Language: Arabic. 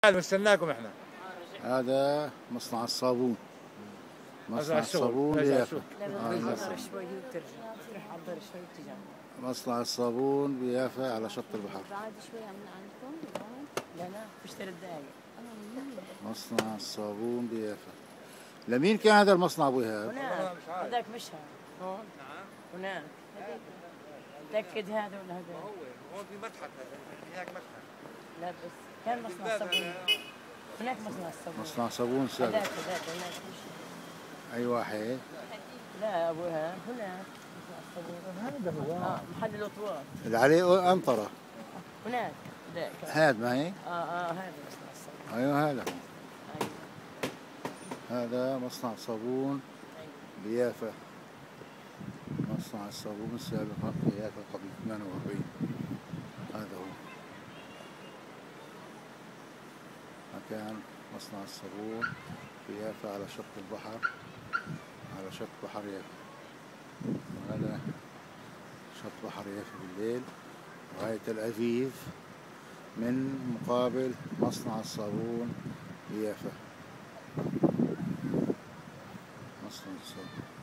مستناكم احنا. هذا مصنع الصابون. مصنع الصابون بيافا. شوي وترجع تروح على الدار شوي وترجع. مصنع الصابون بيافا على شط البحر. بعد شوي من عندكم؟ لا فيش 3 دقايق. مصنع الصابون بيافا. لمين كان هذا المصنع ابو ايهاب؟ هناك هذاك مش هذا هون. هناك متأكد هذا ولا هذا؟ هون في متحف، هناك متحف. لا بس كان مصنع صابون. هناك مصنع الصابون. مصنع صابون سابق. هذاك هناك مش. اي واحد؟ لا ابو ايهاب هناك مصنع الصابون. هذا هو محل الاطوار اللي عليه انطره. هناك ذاك. هذا ما هيك؟ هذا مصنع الصابون. ايوه هذا. أيوة. هذا مصنع صابون بيافا. مصنع الصابون السابق بيافا قبل 48. هذا هو مكان مصنع الصابون بيافا على شط البحر، على شط بحر يافا. وهذا شط بحر يافا بالليل، وهي تل أبيب من مقابل مصنع الصابون بيافا. مصنع الصابون.